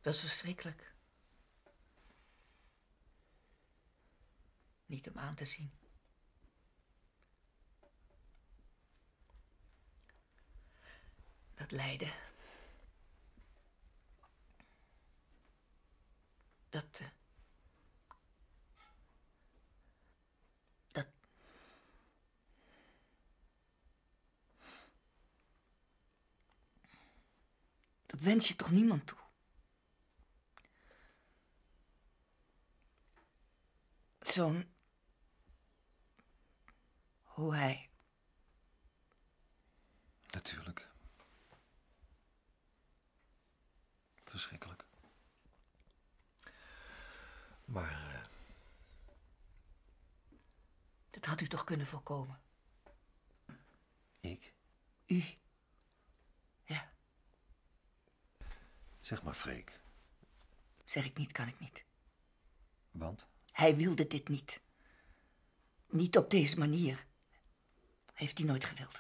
Dat is verschrikkelijk. Niet om aan te zien. Dat lijden. Dat wens je toch niemand toe? Zo'n... hoe hij... Natuurlijk. Verschrikkelijk. Maar... Dat had u toch kunnen voorkomen? Ik? U? Ja. Zeg maar, Freek. Zeg ik niet, kan ik niet. Want? Hij wilde dit niet. Niet op deze manier. Heeft hij nooit gewild.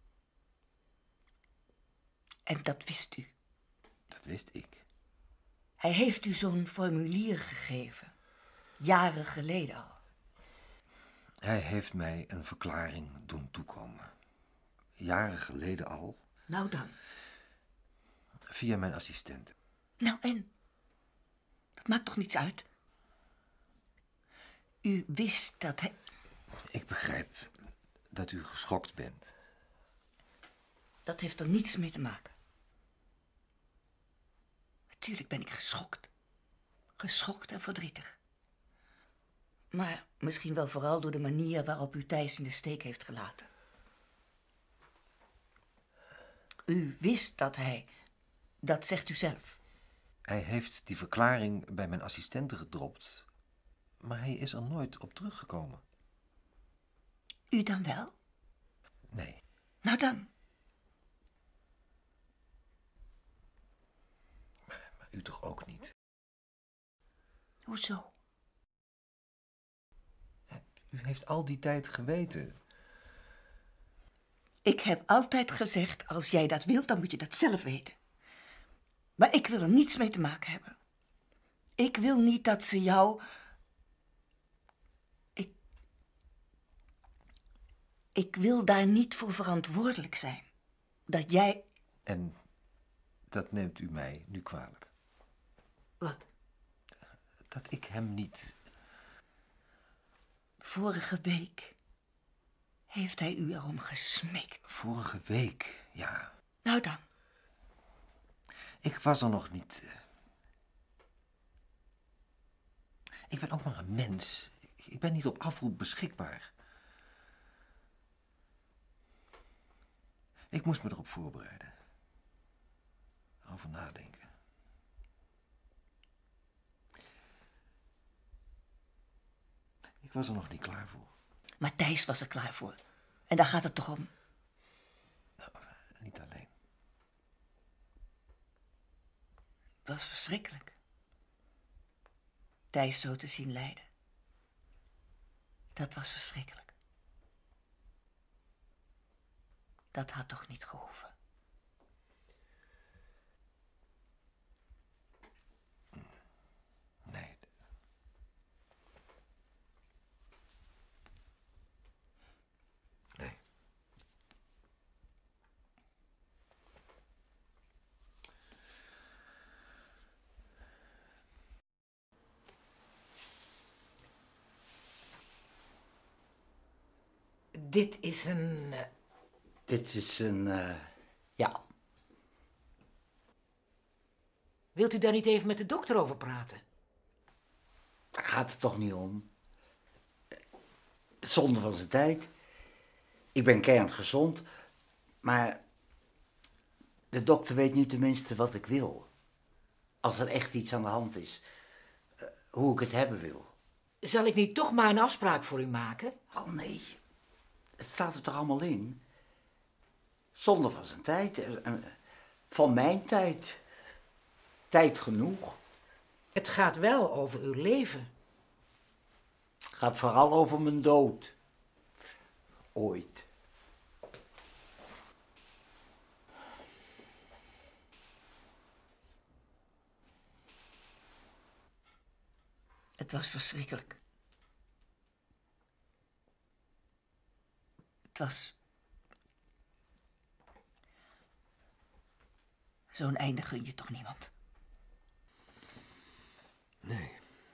En dat wist u. Dat wist ik. Hij heeft u zo'n formulier gegeven. Jaren geleden al. Hij heeft mij een verklaring doen toekomen. Jaren geleden al. Nou dan. Via mijn assistent. Nou en? Dat maakt toch niets uit? U wist dat hij... Ik begrijp dat u geschokt bent. Dat heeft er niets mee te maken. Natuurlijk ben ik geschokt. Geschokt en verdrietig. Maar misschien wel vooral door de manier waarop u Thijs in de steek heeft gelaten. U wist dat hij... Dat zegt u zelf. Hij heeft die verklaring bij mijn assistenten gedropt. Maar hij is er nooit op teruggekomen. U dan wel? Nee. Nou dan. Maar u toch ook niet? Hoezo? U heeft al die tijd geweten. Ik heb altijd gezegd, als jij dat wilt, dan moet je dat zelf weten. Maar ik wil er niets mee te maken hebben. Ik wil niet dat ze jou... Ik wil daar niet voor verantwoordelijk zijn. Dat jij... En dat neemt u mij nu kwalijk. Wat? Dat ik hem niet... Vorige week heeft hij u erom gesmeekt. Vorige week, ja. Nou dan. Ik was er nog niet. Ik ben ook maar een mens. Ik ben niet op afroep beschikbaar. Ik moest me erop voorbereiden. Erover nadenken. Ik was er nog niet klaar voor. Maar Thijs was er klaar voor. En daar gaat het toch om? Nou, niet alleen. Dat was verschrikkelijk. Thijs zo te zien lijden. Dat was verschrikkelijk. Dat had toch niet gehoeven? Nee. Nee. Dit is een... ja. Wilt u daar niet even met de dokter over praten? Daar gaat het toch niet om. Zonde van zijn tijd. Ik ben kerngezond, maar de dokter weet nu tenminste wat ik wil. Als er echt iets aan de hand is. Hoe ik het hebben wil. Zal ik niet toch maar een afspraak voor u maken? Oh nee, het staat er toch allemaal in? Zonde van zijn tijd. Van mijn tijd. Tijd genoeg. Het gaat wel over uw leven. Het gaat vooral over mijn dood. Ooit. Het was verschrikkelijk. Het was... Zo'n einde gun je toch niemand? Nee.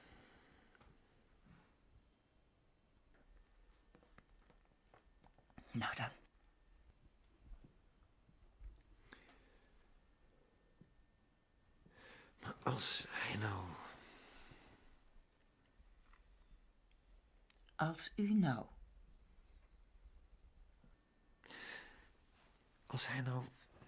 Nou dan. Maar als hij nou... Als u nou... Als hij nou...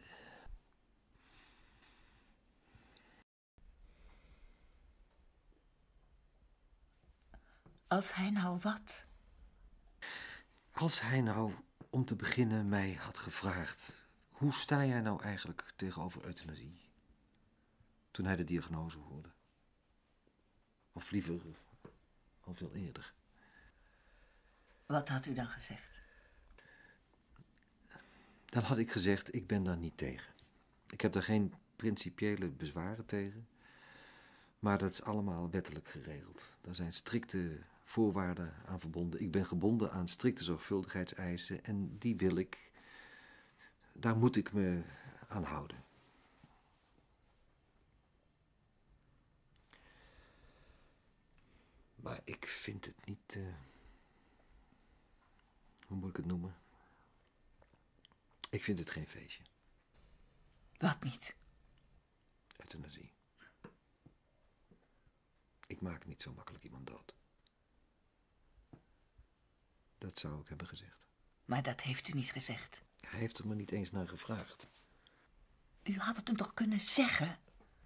Als hij nou wat? Als hij nou, om te beginnen, mij had gevraagd... Hoe sta jij nou eigenlijk tegenover euthanasie? Toen hij de diagnose hoorde. Of liever, al veel eerder. Wat had u dan gezegd? Dan had ik gezegd, ik ben daar niet tegen. Ik heb daar geen principiële bezwaren tegen. Maar dat is allemaal wettelijk geregeld. Daar zijn strikte voorwaarden aan verbonden. Ik ben gebonden aan strikte zorgvuldigheidseisen en die wil ik... Daar moet ik me aan houden. Maar ik vind het niet... hoe moet ik het noemen? Ik vind het geen feestje. Wat niet? Euthanasie. Ik maak niet zo makkelijk iemand dood. Dat zou ik hebben gezegd. Maar dat heeft u niet gezegd. Hij heeft er me niet eens naar gevraagd. U had het hem toch kunnen zeggen?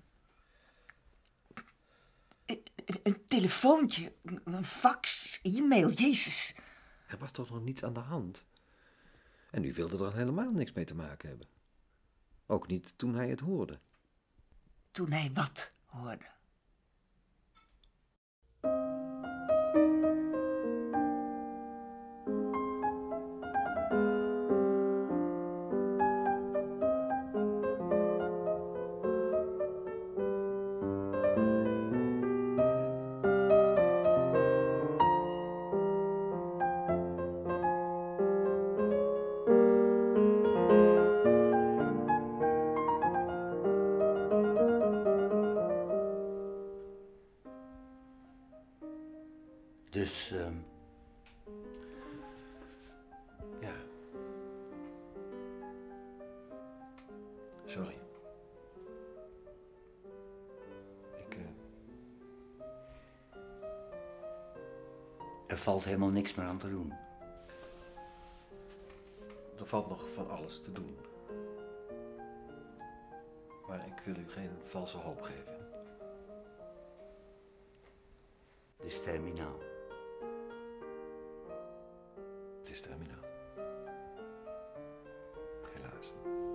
Een telefoontje, een fax, e-mail, Jezus. Er was toch nog niets aan de hand? En u wilde er helemaal niks mee te maken hebben. Ook niet toen hij het hoorde. Toen hij wat hoorde? Dus, Ja. Sorry. er valt helemaal niks meer aan te doen. Er valt nog van alles te doen. Maar ik wil u geen valse hoop geven. Het is terminaal. Het is terminaal. Helaas.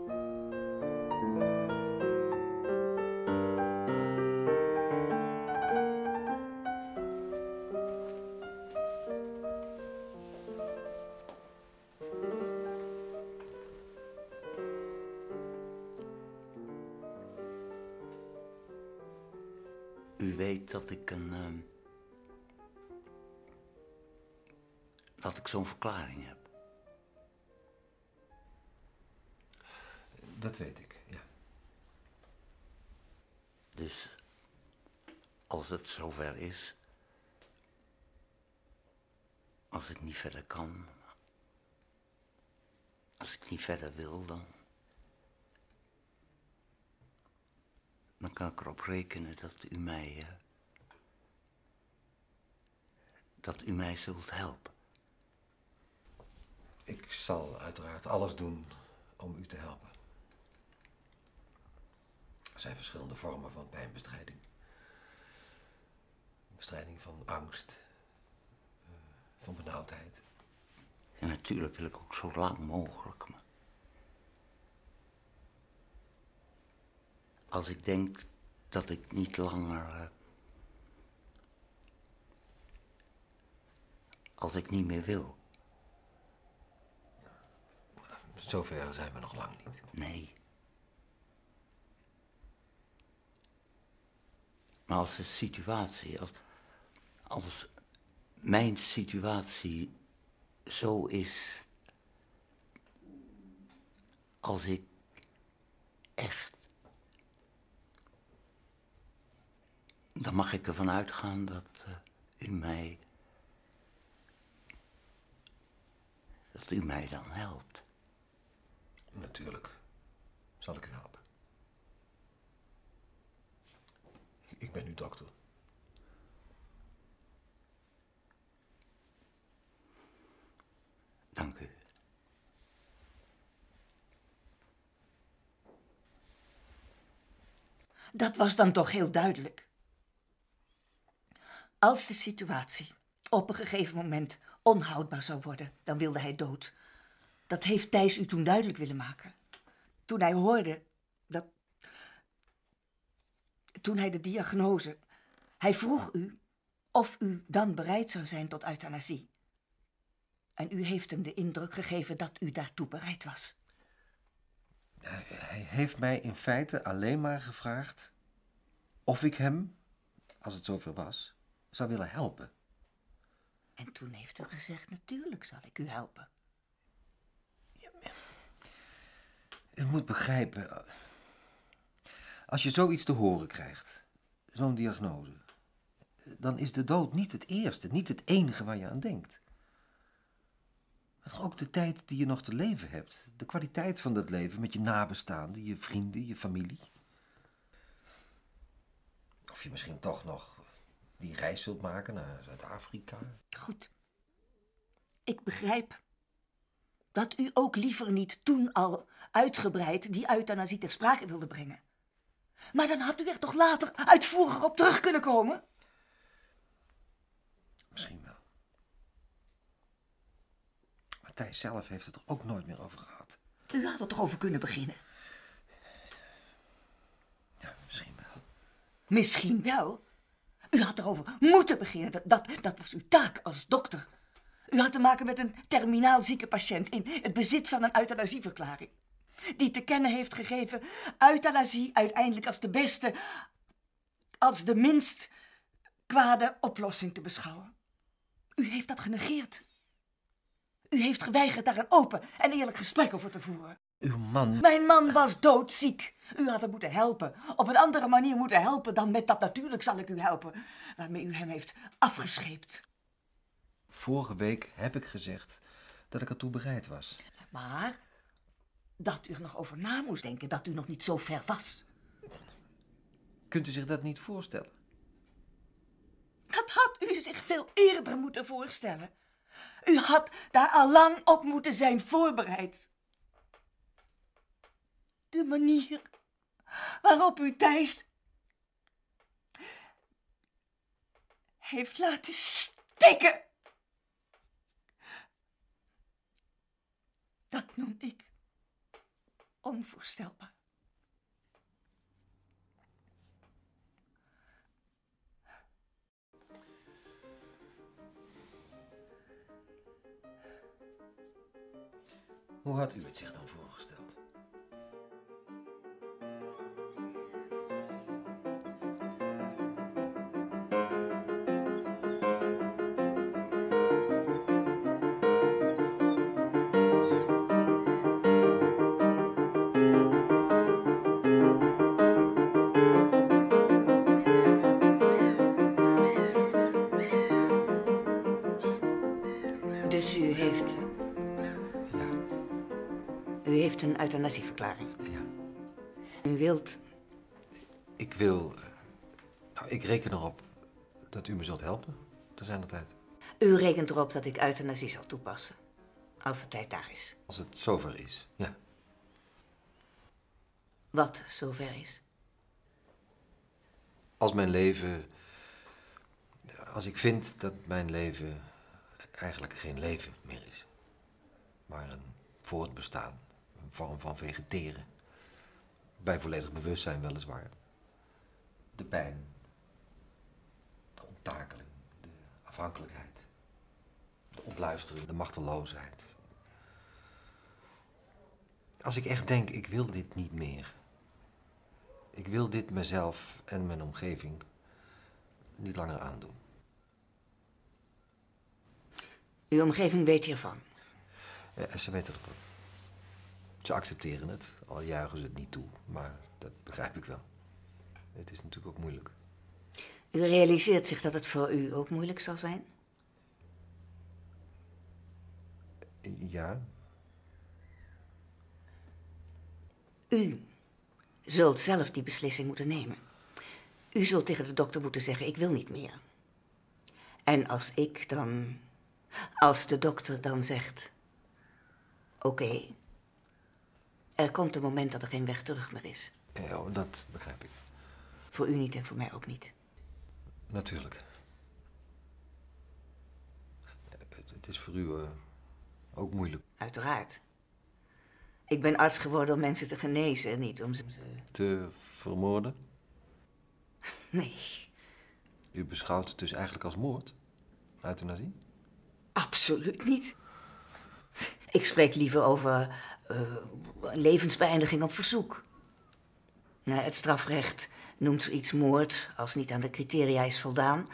U weet dat ik dat ik zo'n verklaring heb. Dat weet ik, ja. Dus als het zover is, als ik niet verder kan, als ik niet verder wil, dan kan ik erop rekenen dat u mij zult helpen. Ik zal uiteraard alles doen om u te helpen. Er zijn verschillende vormen van pijnbestrijding. Bestrijding van angst, van benauwdheid. En natuurlijk wil ik ook zo lang mogelijk. Maar als ik denk dat ik niet langer... als ik niet meer wil. Zover zijn we nog lang niet. Nee. Maar als de situatie... Als mijn situatie zo is als ik echt, dan mag ik ervan uitgaan dat u mij dan helpt. Natuurlijk zal ik u helpen. Ik ben uw dokter. Dank u. Dat was dan toch heel duidelijk. Als de situatie op een gegeven moment onhoudbaar zou worden, dan wilde hij dood. Dat heeft Thijs u toen duidelijk willen maken. Toen hij hoorde dat... Toen hij de diagnose... Hij vroeg u of u dan bereid zou zijn tot euthanasie. En u heeft hem de indruk gegeven dat u daartoe bereid was. Hij heeft mij in feite alleen maar gevraagd of ik hem, als het zover was, zou willen helpen. En toen heeft u gezegd, natuurlijk zal ik u helpen. U moet begrijpen, als je zoiets te horen krijgt, zo'n diagnose, dan is de dood niet het eerste, niet het enige waar je aan denkt. Maar toch ook de tijd die je nog te leven hebt, de kwaliteit van dat leven met je nabestaanden, je vrienden, je familie. Of je misschien toch nog die reis zult maken naar Zuid-Afrika. Goed. Ik begrijp dat u ook liever niet toen al uitgebreid die euthanasie ter sprake wilde brengen. Maar dan had u er toch later uitvoeriger op terug kunnen komen? Misschien wel. Maar Thijs zelf heeft het er ook nooit meer over gehad. U had er toch over kunnen beginnen? Ja, misschien wel. Misschien wel. U had erover moeten beginnen. Dat was uw taak als dokter. U had te maken met een terminaal zieke patiënt in het bezit van een euthanasieverklaring. Die te kennen heeft gegeven euthanasie uiteindelijk als de beste, als de minst kwade oplossing te beschouwen. U heeft dat genegeerd. U heeft geweigerd daar een open en eerlijk gesprek over te voeren. Uw man... Mijn man was doodziek. U had hem moeten helpen. Op een andere manier moeten helpen dan met dat natuurlijk zal ik u helpen, waarmee u hem heeft afgescheept. Vorige week heb ik gezegd dat ik ertoe bereid was. Maar dat u er nog over na moest denken, dat u nog niet zo ver was. Kunt u zich dat niet voorstellen? Dat had u zich veel eerder moeten voorstellen. U had daar al lang op moeten zijn voorbereid. De manier waarop u Thijs heeft laten stikken, dat noem ik onvoorstelbaar. Hoe had u het zich dan voorgesteld? Dus u heeft... Ja, U heeft een euthanasieverklaring. ja. U wilt... Ik wil... ik reken erop dat u me zult helpen, te zijn de tijd. U rekent erop dat ik euthanasie zal toepassen. Als de tijd daar is. Als het zover is, ja. Wat zover is. Als mijn leven... Als ik vind dat mijn leven eigenlijk geen leven meer is. Maar een voortbestaan. Een vorm van vegeteren. Bij volledig bewustzijn weliswaar. De pijn. De onttakeling. De afhankelijkheid. De ontluistering. De machteloosheid. Als ik echt denk, ik wil dit niet meer. Ik wil dit mezelf en mijn omgeving niet langer aandoen. Uw omgeving weet hiervan. Ja, ze weten ervan. Ze accepteren het, al juichen ze het niet toe. Maar dat begrijp ik wel. Het is natuurlijk ook moeilijk. U realiseert zich dat het voor u ook moeilijk zal zijn? Ja, U zult zelf die beslissing moeten nemen. U zult tegen de dokter moeten zeggen, ik wil niet meer. En als de dokter dan zegt, oké, er komt een moment dat er geen weg terug meer is. ja, dat begrijp ik. Voor u niet en voor mij ook niet. Natuurlijk. Het is voor u ook moeilijk. Uiteraard. Ik ben arts geworden om mensen te genezen, niet om ze... Te vermoorden? Nee, U beschouwt het dus eigenlijk als moord? Euthanasie? absoluut niet. Ik spreek liever over levensbeëindiging op verzoek. Nou, het strafrecht noemt zoiets moord als niet aan de criteria is voldaan.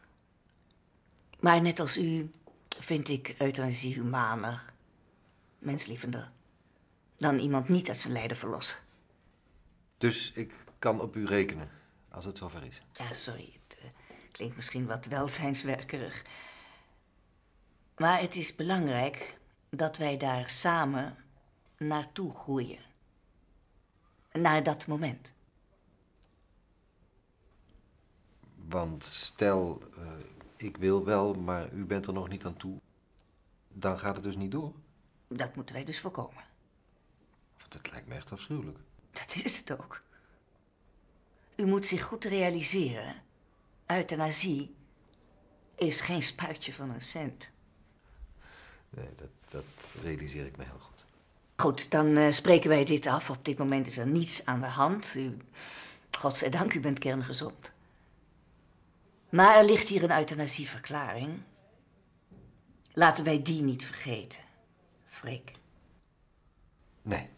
Maar net als u vind ik euthanasie humaner, menslievender, dan iemand niet uit zijn lijden verlossen. Dus ik kan op u rekenen, als het zover is. Ja, sorry, het klinkt misschien wat welzijnswerkerig. Maar het is belangrijk dat wij daar samen naartoe groeien. Naar dat moment. Want stel, ik wil wel, maar u bent er nog niet aan toe. Dan gaat het dus niet door. Dat moeten wij dus voorkomen. Dat lijkt me echt afschuwelijk. Dat is het ook. U moet zich goed realiseren. Euthanasie is geen spuitje van een cent. Nee, dat realiseer ik me heel goed. Goed, dan spreken wij dit af. Op dit moment is er niets aan de hand. Godzijdank, u bent kerngezond. Maar er ligt hier een euthanasieverklaring. Laten wij die niet vergeten. Freek. Nee.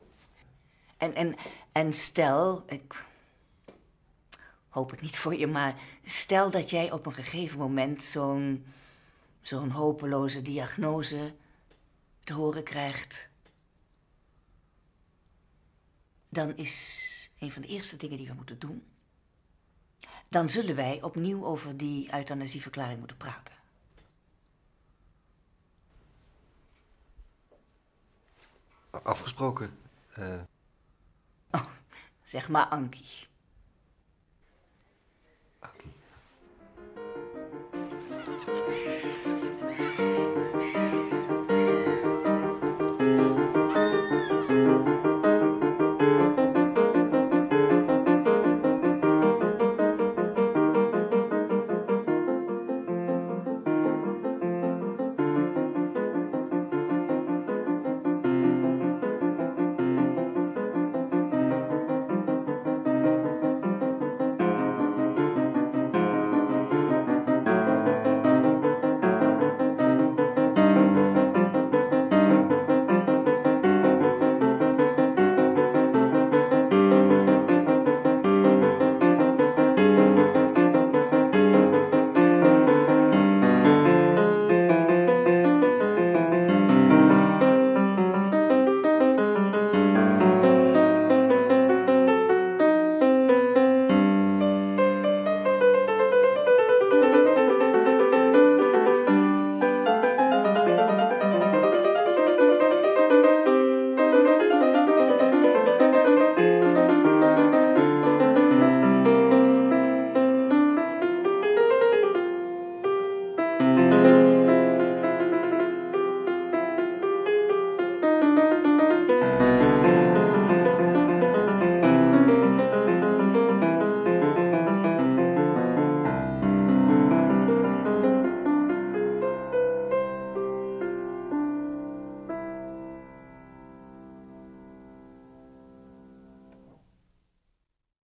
En stel, ik hoop het niet voor je, maar stel dat jij op een gegeven moment zo'n hopeloze diagnose te horen krijgt. Dan is een van de eerste dingen die we moeten doen. Dan zullen wij opnieuw over die euthanasieverklaring moeten praten. Afgesproken. Oh, zeg maar Ankie. Oké.